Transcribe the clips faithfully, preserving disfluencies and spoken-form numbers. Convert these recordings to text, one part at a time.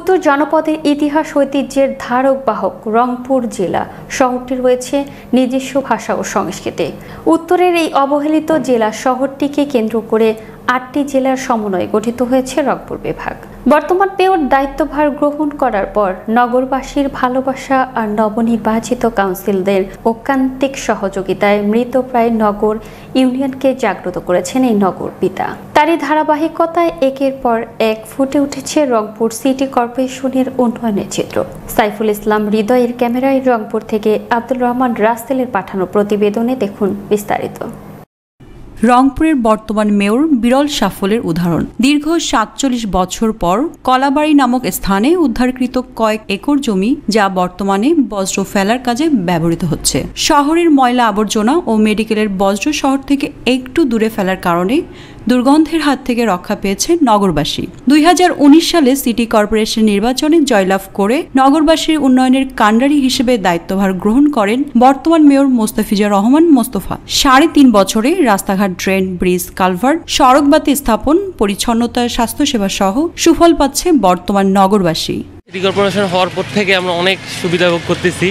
উত্তর জনপদের ইতিহাস ঐতিহ্যের ধারক বাহক রংপুর জেলা শহরটি রয়েছে নিজস্ব ভাষা ও সংস্কৃতি। উত্তরের এই অবহেলিত জেলা শহরটিকে কেন্দ্র করে আটটি জেলার সমন্বয়ে গঠিত হয়েছে রংপুর বিভাগ। বর্তমান মেয়র দায়িত্বভার গ্রহণ করার পর নগরবাসীর ভালোবাসা আর নবনির্বাচিত কাউন্সিলদের ঐকান্তিক সহযোগিতায় মৃতপ্রায় নগর ইউনিয়নকে জাগ্রত করেছেন এই নগর পিতা। তারই ধারাবাহিকতায় একের পর এক ফুটে উঠেছে রংপুর সিটি কর্পোরেশনের উন্নয়নের চিত্র। সাইফুল ইসলাম হৃদয়ের ক্যামেরায় রংপুর থেকে আব্দুল রহমান রাসেলের পাঠানো প্রতিবেদনে দেখুন বিস্তারিত। রংপুরের বর্তমান মেয়র বিরল সাফল্যের উদাহরণ। দীর্ঘ সাতচল্লিশ বছর পর কলাবাড়ি নামক স্থানে উদ্ধারকৃত কয়েক একর জমি, যা বর্তমানে বজ্র ফেলার কাজে ব্যবহৃত হচ্ছে। শহরের ময়লা আবর্জনা ও মেডিকেলের বজ্র শহর থেকে একটু দূরে ফেলার কারণে দুর্গন্ধের হাত থেকে রক্ষা পেয়েছে নগরবাসী। দুই হাজার উনিশ সালে সিটি কর্পোরেশন নির্বাচনে জয়লাভ করে নগরবাসীর উন্নয়নের কাণ্ডারি হিসেবে দায়িত্বভার গ্রহণ করেন বর্তমান মেয়র মোস্তাফিজুর রহমান মোস্তফা। সাড়ে তিন বছরে রাস্তাঘাট, ড্রেন, ব্রিজ, কালভার্ট, সড়ক বাতি স্থাপন, পরিচ্ছন্নতা, স্বাস্থ্যসেবা সহ সুফল পাচ্ছে বর্তমান নগরবাসী। সিটি কর্পোরেশন হওয়ার পর থেকে আমরা অনেক সুবিধা ভোগ করতেছি।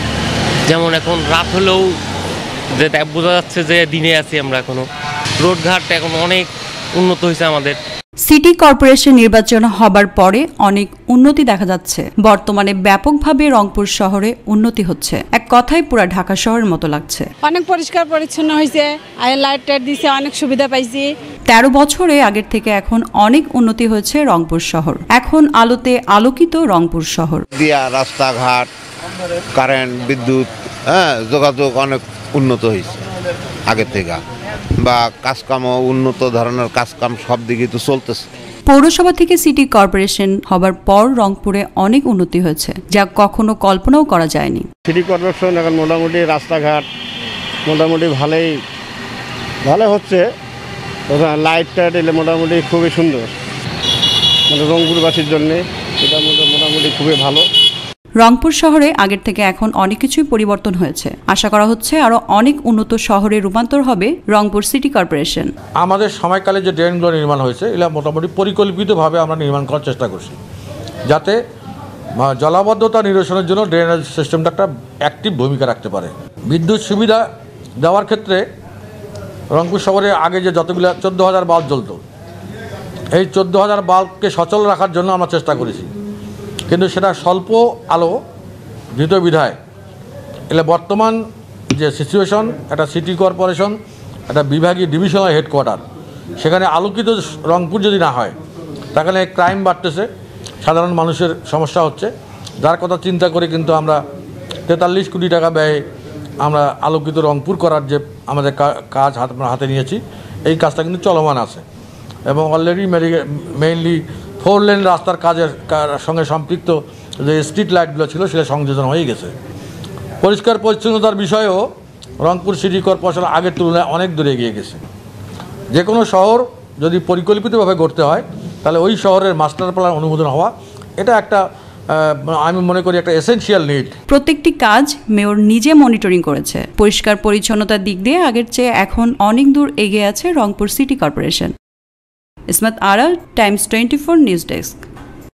যেমন এখন রাত হলেও যে বোঝা যাচ্ছে যে দিনে আছি আমরা। এখনো রোডঘাট এখন অনেক উন্নত হয়েছে আমাদের। সিটি কর্পোরেশন নির্বাচন হবার পরে অনেক উন্নতি দেখা যাচ্ছে। বর্তমানে ব্যাপকভাবে রংপুর শহরে উন্নতি হচ্ছে। এক কথায় পুরো ঢাকা শহরের মতো লাগছে। অনেক পরিষ্কার পরিচ্ছন্ন হয়েছে, লাইট টাইট দিছে, অনেক সুবিধা পাইছি। তেরো বছরে আগের থেকে এখন অনেক উন্নতি হয়েছে রংপুর শহর। এখন আলোতে আলোকিত রংপুর শহর। দিয়া রাস্তাঘাট, কারেন্ট, বিদ্যুৎ, হ্যাঁ যোগাযোগ অনেক উন্নত হয়েছে আগের থেকে, বা কাজকামও উন্নত ধরনের কাজকাম সব দিকে তো চলতেছে। পৌরসভা থেকে সিটি কর্পোরেশন হবার পর রংপুরে অনেক উন্নতি হয়েছে, যা কখনো কল্পনাও করা যায়নি। সিটি কর্পোরেশন এখন মোটামুটি রাস্তাঘাট মোটামুটি ভালোই ভালো হচ্ছে। লাইট টাইট এলে মোটামুটি খুবই সুন্দর, মানে রংপুরবাসীর জন্যে এটা মোটামুটি খুবই ভালো। রংপুর শহরে আগের থেকে এখন অনেক কিছুই পরিবর্তন হয়েছে। আশা করা হচ্ছে আরো অনেক উন্নত শহরে রূপান্তর হবে রংপুর সিটি কর্পোরেশন। আমাদের সময়কালে যে ড্রেনগুলো নির্মাণ হয়েছে, এগুলো মোটামুটি পরিকল্পিতভাবে আমরা নির্মাণ করার চেষ্টা করছি, যাতে জলাবদ্ধতা নিরসনের জন্য ড্রেনেজ সিস্টেমটা একটা অ্যাক্টিভ ভূমিকা রাখতে পারে। বিদ্যুৎ সুবিধা দেওয়ার ক্ষেত্রে রংপুর শহরে আগে যে যতগুলো চোদ্দো হাজার বাল্ব জ্বলত, এই চোদ্দো হাজার বাল্বকে সচল রাখার জন্য আমরা চেষ্টা করেছি, কিন্তু সেটা স্বল্প আলো দ্রুত বিধায় এলে বর্তমান যে সিচুয়েশন, একটা সিটি কর্পোরেশন, একটা বিভাগীয় ডিভিশনাল হেডকোয়ার্টার, সেখানে আলোকিত রংপুর যদি না হয় তাহলে ক্রাইম বাড়তেছে, সাধারণ মানুষের সমস্যা হচ্ছে। যার কথা চিন্তা করে কিন্তু আমরা তেতাল্লিশ কোটি টাকা ব্যয়ে আমরা আলোকিত রংপুর করার যে আমাদের কাজ হাত হাতে নিয়েছি, এই কাজটা কিন্তু চলমান আছে এবং অলরেডি মেইনলি ফোর লেন রাস্তার কাজের সঙ্গে সম্পৃক্ত যে স্ট্রিট লাইটগুলো ছিল সেটা সংযোজন হয়ে গেছে। পরিষ্কার পরিচ্ছন্নতার বিষয়েও রংপুর সিটি কর্পোরেশন আগের তুলনায় অনেক দূরে এগিয়ে গেছে। যে কোনো শহর যদি পরিকল্পিতভাবে গড়তে হয় তাহলে ওই শহরের মাস্টার প্ল্যান অনুমোদন হওয়া, এটা একটা আমি মনে করি একটা এসেনশিয়াল নিড। প্রত্যেকটি কাজ মেয়র নিজে মনিটরিং করেছে। পরিষ্কার পরিচ্ছন্নতার দিক দিয়ে আগের চেয়ে এখন অনেক দূর এগিয়ে আছে Rangpur city corporation. Ismat Ara, times twenty four news desk.